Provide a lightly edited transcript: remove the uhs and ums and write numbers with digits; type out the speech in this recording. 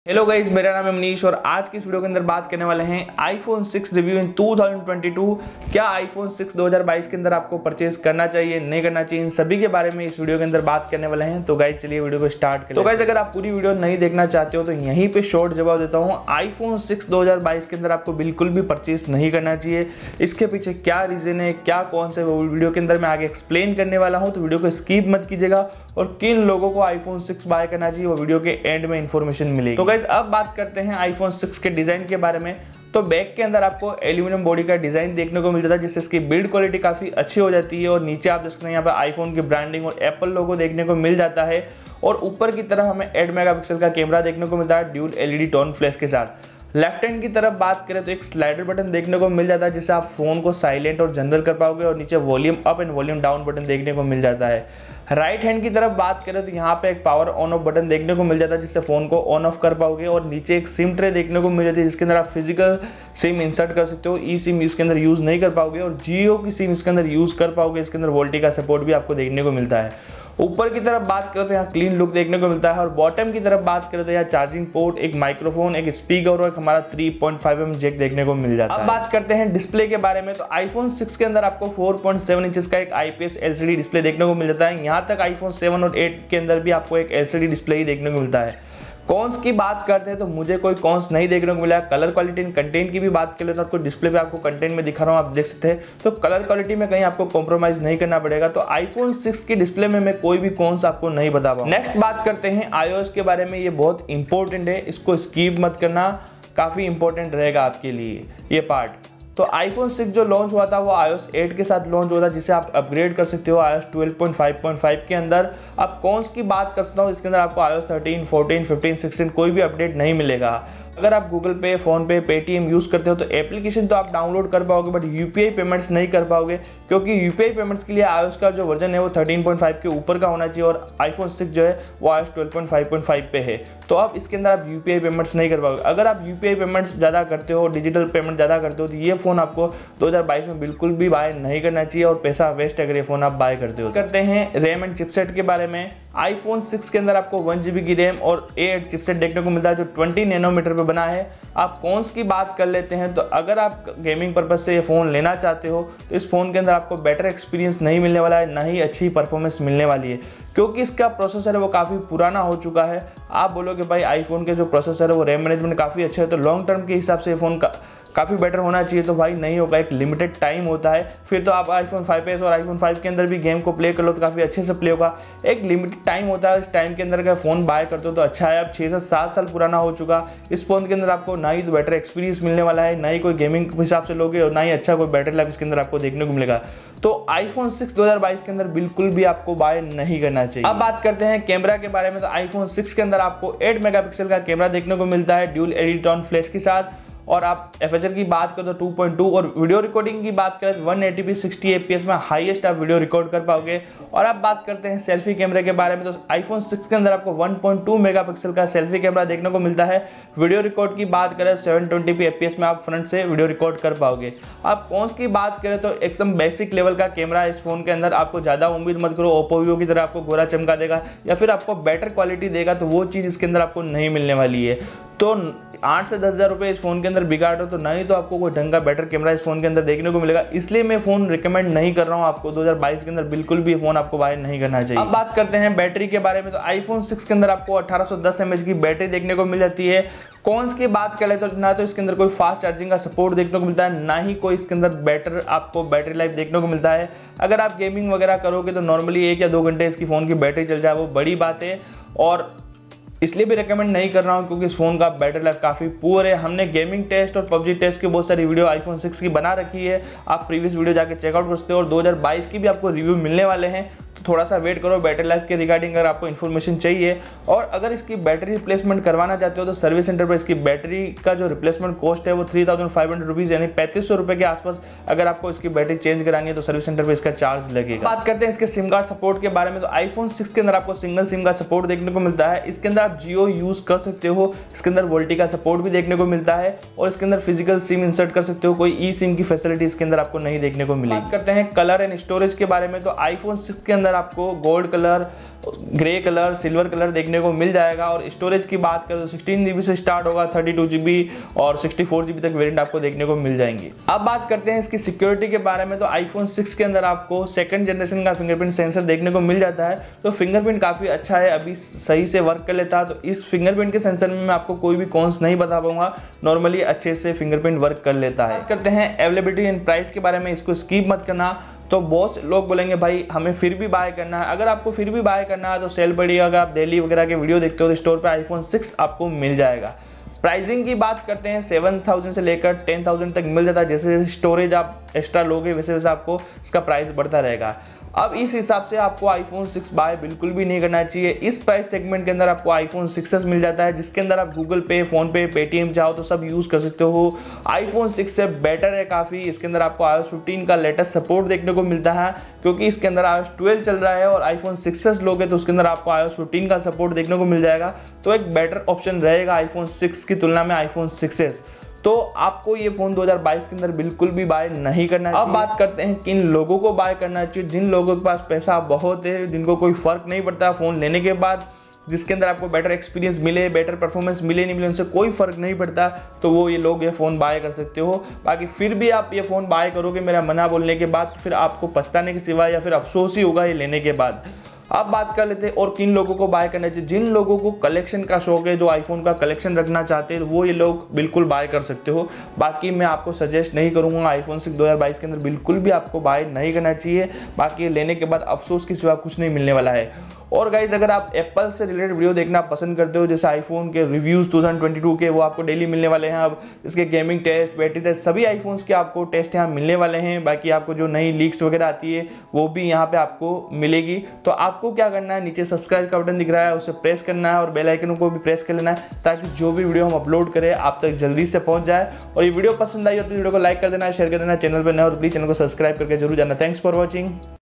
Hello guys, मेरा नाम है मनीष और आज की इस वीडियो के अंदर बात करने वाले हैं आईफोन 6 रिव्यू इन 2022। क्या आईफोन 6 2022 के अंदर आपको परचेज करना चाहिए नहीं करना चाहिए, इन सभी के बारे में इस वीडियो के अंदर बात करने वाले हैं। तो गाइस चलिए वीडियो को स्टार्ट करें। तो गाइस अगर आप पूरी वीडियो नहीं देखना चाहते हो तो यहीं पे शॉर्ट जवाब देता हूँ। आईफोन 6 2022 के अंदर आपको बिल्कुल भी परचेज नहीं करना चाहिए। इसके पीछे क्या रीजन है, क्या कौन से वीडियो के अंदर मैं आगे एक्सप्लेन करने वाला हूँ, तो वीडियो को स्किप मत कीजिएगा। और किन लोगों को आईफोन 6 बाय करना चाहिए वो वीडियो के एंड में इंफॉर्मेशन मिलेगी। तो गाइस अब बात करते हैं आईफोन 6 के डिजाइन के बारे में। तो बैक के अंदर आपको एल्यूमिनियम बॉडी का डिजाइन देखने को मिल जाता है, जिससे इसकी बिल्ड क्वालिटी काफी अच्छी हो जाती है। और नीचे आप देख सकते हैं यहाँ पे आईफोन की ब्रांडिंग और एप्पल लोगो देखने को मिल जाता है। और ऊपर की तरफ हमें 8 मेगापिक्सल का कैमरा देखने को मिलता है ड्यूल एलईडी टोन फ्लैश के साथ। लेफ्ट हैंड की तरफ बात करें तो एक स्लाइडर बटन देखने को मिल जाता है, जिससे आप फोन को साइलेंट और जनरल कर पाओगे। और नीचे volume up and volume down button देखने को मिल जाता है। राइट हैंड की तरफ बात करें तो यहाँ पे एक पावर ऑन ऑफ बटन देखने को मिल जाता है, जिससे फोन को ऑन ऑफ कर पाओगे। और नीचे एक सिम ट्रे देखने को मिल जाती है, जिसके अंदर आप फिजिकल सिम इंसर्ट कर सकते हो। ई सिम इसके अंदर यूज नहीं कर पाओगे और जियो की सिम इसके अंदर यूज कर पाओगे। इसके अंदर वोल्टी का सपोर्ट भी आपको देखने को मिलता है। ऊपर की तरफ बात करें तो यहाँ क्लीन लुक देखने को मिलता है। और बॉटम की तरफ बात करें तो यहाँ चार्जिंग पोर्ट, एक माइक्रोफोन, एक स्पीकर और एक हमारा 3.5mm जैक देखने को मिल जाता है। अब बात करते हैं डिस्प्ले के बारे में। तो आईफोन 6 के अंदर आपको 4.7 इंचेस का एक IPS LCD डिस्प्ले देखने को मिल जाता है। यहाँ तक आईफोन 7 और 8 के अंदर भी आपको एक LCD डिस्प्ले ही देखने को मिलता है। कॉन्स की बात करते हैं तो मुझे कोई कॉन्स नहीं देखने को मिला है। कलर क्वालिटी एंड कंटेंट की भी बात करें तो आपको डिस्प्ले पे आपको कंटेंट में दिखा रहा हूँ, आप देख सकते हैं। तो कलर क्वालिटी में कहीं आपको कॉम्प्रोमाइज नहीं करना पड़ेगा। तो आईफोन 6 की डिस्प्ले में मैं कोई भी कॉन्स आपको नहीं बता पाऊंगा। नेक्स्ट बात करते हैं iOS के बारे में। ये बहुत इंपॉर्टेंट है, इसको स्किप मत करना, काफी इंपॉर्टेंट रहेगा आपके लिए ये पार्ट। तो आईफोन 6 जो लॉन्च हुआ था वो iOS 8 के साथ लॉन्च हुआ था, जिसे आप अपग्रेड कर सकते हो iOS 12.5.5 के अंदर। अब कौन की बात कर सकता हूँ, इसके अंदर आपको iOS 13, 14, 15, 16 कोई भी अपडेट नहीं मिलेगा। अगर आप गूगल पे, फोन पे, पेटीएम यूज करते हो तो एप्लीकेशन तो आप डाउनलोड कर पाओगे, बट यूपीआई पेमेंट्स नहीं कर पाओगे, क्योंकि यूपीआई पेमेंट्स के लिए iOS का जो वर्जन है वो 13.5 के ऊपर का होना चाहिए। और आईफोन 6 जो है वो iOS 12.5.5 पे है। तो अब इसके अंदर आप यूपीआई पेमेंट्स नहीं कर पाओगे। अगर आप यूपीआई पेमेंट्स ज़्यादा करते हो, डिजिटल पेमेंट ज़्यादा करते हो, तो ये फ़ोन आपको 2022 में बिल्कुल भी बाय नहीं करना चाहिए और पैसा वेस्ट है अगर ये फ़ोन आप बाय करते हो। करते हैं रैम एंड चिपसेट के बारे में। आईफोन 6 के अंदर आपको 1GB की रैम और A8 चिपसेट देखने को मिलता है, जो 20 नैनोमीटर पे बना है। आप कौन की बात कर लेते हैं तो अगर आप गेमिंग पर्पज से ये फ़ोन लेना चाहते हो तो इस फ़ोन के अंदर आपको बेटर एक्सपीरियंस नहीं मिलने वाला है, ना ही अच्छी परफॉर्मेंस मिलने वाली है, क्योंकि इसका प्रोसेसर है वो काफ़ी पुराना हो चुका है। आप बोलोगे भाई आईफोन के जो प्रोसेसर है वो रैम मैनेजमेंट काफ़ी अच्छा है, तो लॉन्ग टर्म के हिसाब से फ़ोन का काफ़ी बेटर होना चाहिए। तो भाई नहीं होगा, एक लिमिटेड टाइम होता है। फिर तो आप आईफोन 5s और आईफोन 5 के अंदर भी गेम को प्ले कर लो तो काफ़ी अच्छे से प्ले होगा। एक लिमिटेड टाइम होता है, इस टाइम के अंदर अगर फ़ोन बाय करते हो तो अच्छा है। अब 6 से 7 साल पुराना हो चुका, इस फ़ोन के अंदर आपको ना ही तो बेटर एक्सपीरियंस मिलने वाला है, ना ही कोई गेमिंग के हिसाब से लोगे और ना ही अच्छा कोई बैटरी लाइफ इसके अंदर आपको देखने को मिलेगा। तो आईफोन 6 2022 के अंदर बिल्कुल भी आपको बाय नहीं करना चाहिए। अब बात करते हैं कैमरा के बारे में। तो आईफोन 6 के अंदर आपको 8 मेगापिक्सल का कैमरा देखने को मिलता है ड्यूल एलईडी टोन फ्लैश के साथ। और आप एपर्चर की बात करें तो 2.2 और वीडियो रिकॉर्डिंग की बात करें तो 180p 60 fps में हाईएस्ट आप वीडियो रिकॉर्ड कर पाओगे। और आप बात करते हैं सेल्फी कैमरे के बारे में। तो आईफोन 6 के अंदर आपको 1.2 मेगापिक्सल का सेल्फी कैमरा देखने को मिलता है। वीडियो रिकॉर्ड की बात करें 720p fps में आप फ्रंट से वीडियो रिकॉर्ड कर पाओगे। आप कौन की बात करें तो एकदम बेसिक लेवल का कैमरा है इस फोन के अंदर। आपको ज़्यादा उम्मीद मत करो ओप्पो वीवो की तरह आपको गोरा चमका देगा या फिर आपको बेटर क्वालिटी देगा, तो वो चीज़ इसके अंदर आपको नहीं मिलने वाली है। तो 8 से 10 हज़ार रुपये इस फोन के अंदर बिगाड़ हो तो नहीं तो आपको कोई ढंग का बेटर कैमरा इस फोन के अंदर देखने को मिलेगा। इसलिए मैं फोन रिकमेंड नहीं कर रहा हूँ आपको 2022 के अंदर बिल्कुल भी फोन आपको बाय नहीं करना चाहिए। अब बात करते हैं बैटरी के बारे में। तो आईफोन 6 के अंदर आपको 1810 mAh की बैटरी देखने को मिल जाती है। कॉन्स की बात करें तो ना तो इसके अंदर कोई फास्ट चार्जिंग का सपोर्ट देखने को मिलता है, ना ही कोई इसके अंदर बेटर आपको बैटरी लाइफ देखने को मिलता है। अगर आप गेमिंग वगैरह करोगे तो नॉर्मली 1 या 2 घंटे इसकी फ़ोन की बैटरी चल जाए वो बड़ी बात है। और इसलिए भी रेकमेंड नहीं कर रहा हूँ क्योंकि इस फोन का बैटरी लाइफ काफ़ी पुअर है। हमने गेमिंग टेस्ट और पबजी टेस्ट की बहुत सारी वीडियो आईफोन 6 की बना रखी है, आप प्रीवियस वीडियो जाके चेकआउट कर सकते हो। और 2022 की भी आपको रिव्यू मिलने वाले हैं, तो थोड़ा सा वेट करो बैटरी लाइफ के रिगार्डिंग अगर आपको इन्फॉर्मेशन चाहिए। और अगर इसकी बैटरी रिप्लेसमेंट करवाना चाहते हो तो सर्विस सेंटर पर इसकी बैटरी का जो रिप्लेसमेंट कॉस्ट है वो 3500 रुपीज़ यानी 3500 रुपये के आसपास अगर आपको इसकी बैटरी चेंज करानी है तो सर्विस सेंटर पर इसका चार्ज लगेगा। बात करते हैं इसके सिम कार्ड सपोर्ट के बारे में। तो आईफोन 6 के अंदर आपको सिंगल सिम का सपोर्ट देखने को मिलता है। इसके अंदर आप जियो यूज़ कर सकते हो, इसके अंदर वोल्टी का सपोर्ट भी देखने को मिलता है और इसके अंदर फिजिकल सिम इंसर्ट कर सकते हो। कोई ई सिम की फैसिलिटी इसके अंदर आपको नहीं देखने को मिलेगी। बात करते हैं कलर एंड स्टोरेज के बारे में। तो आईफोन 6 के अंदर अंदर आपको gold colour, grey colour, silver colour देखने को मिल जाएगा। और स्टोरेज की बात करें तो 16 GB से स्टार्ट होगा, 32 GB और 64 GB तक वेरिएंट आपको देखने को मिल जाएंगी। अब बात करते हैं इसकी सिक्योरिटी के बारे में। तो आईफोन 6 के अंदर आपको सेकंड जनरेशन का फिंगरप्रिंट सेंसर देखने को मिल जाता है। तो फिंगरप्रिंट काफ़ी अच्छा है, अभी सही से वर्क कर लेता है। तो इस फिंगरप्रिंट के सेंसर में मैं आपको कोई भी कॉन्स नहीं बता पाऊंगा, नॉर्मली अच्छे से फिंगरप्रिंट वर्क कर लेता है। करते हैं अवेलेबिलिटी एंड प्राइस के बारे में, इसको स्किप मत करना। तो बहुत से लोग बोलेंगे भाई हमें फिर भी बाय करना है। अगर आपको फिर भी बाय करना है तो सेल पड़ी, अगर आप दिल्ली वगैरह के वीडियो देखते हो तो स्टोर पे आईफोन 6 आपको मिल जाएगा। प्राइसिंग की बात करते हैं 7000 से लेकर 10000 तक मिल जाता है। जैसे जैसे स्टोरेज आप एक्स्ट्रा लोगे वैसे वैसे आपको इसका प्राइस बढ़ता रहेगा। अब इस हिसाब से आपको आईफोन 6 बाय बिल्कुल भी नहीं करना चाहिए। इस प्राइस सेगमेंट के अंदर आपको आईफोन 6s मिल जाता है, जिसके अंदर आप गूगल पे, फोन पे, पेटीएम चाहो तो सब यूज़ कर सकते हो। आईफोन 6 से बेटर है काफ़ी। इसके अंदर आपको iOS 15 का लेटेस्ट सपोर्ट देखने को मिलता है, क्योंकि इसके अंदर iOS 12 चल रहा है। और आईफोन 6s लोगे तो उसके अंदर आपको iOS 15 का सपोर्ट देखने को मिल जाएगा। तो एक बेटर ऑप्शन रहेगा आईफोन 6 की तुलना में आईफोन 6s। तो आपको ये फ़ोन 2022 के अंदर बिल्कुल भी बाय नहीं करना चाहिए। अब बात करते हैं किन लोगों को बाय करना चाहिए। जिन लोगों के पास पैसा बहुत है, जिनको कोई फ़र्क नहीं पड़ता फ़ोन लेने के बाद, जिसके अंदर आपको बेटर एक्सपीरियंस मिले, बेटर परफॉर्मेंस मिले नहीं मिले उनसे कोई फ़र्क नहीं पड़ता, तो वो ये लोग ये फ़ोन बाय कर सकते हो। बाकी फिर भी आप ये फ़ोन बाय करोगे मेरा मना बोलने के बाद, फिर आपको पछताने के सिवाय या फिर अफसोस ही होगा ये लेने के बाद। अब बात कर लेते हैं और किन लोगों को बाय करना चाहिए। जिन लोगों को कलेक्शन का शौक है, जो आईफोन का कलेक्शन रखना चाहते हैं, वो ये लोग बिल्कुल बाय कर सकते हो। बाकी मैं आपको सजेस्ट नहीं करूंगा, आईफोन 6 2022 के अंदर बिल्कुल भी आपको बाय नहीं करना चाहिए। बाकी लेने के बाद अफसोस के सिवा कुछ नहीं मिलने वाला है। और गाइज अगर आप एप्पल से रिलेटेड वीडियो देखना पसंद करते हो, जैसे आईफोन के रिव्यूज़ 2022 के, वो आपको डेली मिलने वाले हैं। अब इसके गेमिंग टेस्ट, बैटरी टेस्ट, सभी आईफोन्स के आपको टेस्ट यहाँ मिलने वाले हैं। बाकी आपको जो नई लीक्स वगैरह आती है वो भी यहाँ पे आपको मिलेगी। तो आपको क्या करना है, नीचे सब्सक्राइब का बटन दिख रहा है, उसे प्रेस करना है और बेल आइकन को भी प्रेस कर लेना है, ताकि जो भी वीडियो हम अपलोड करें आप तक जल्दी से पहुंच जाए। और ये वीडियो पसंद आई हो तो वीडियो को लाइक कर देना, शेयर कर देना। चैनल पर नए हो तो प्लीज़ चैनल को सब्सक्राइब करके जरूर जाना। Thanks for watching.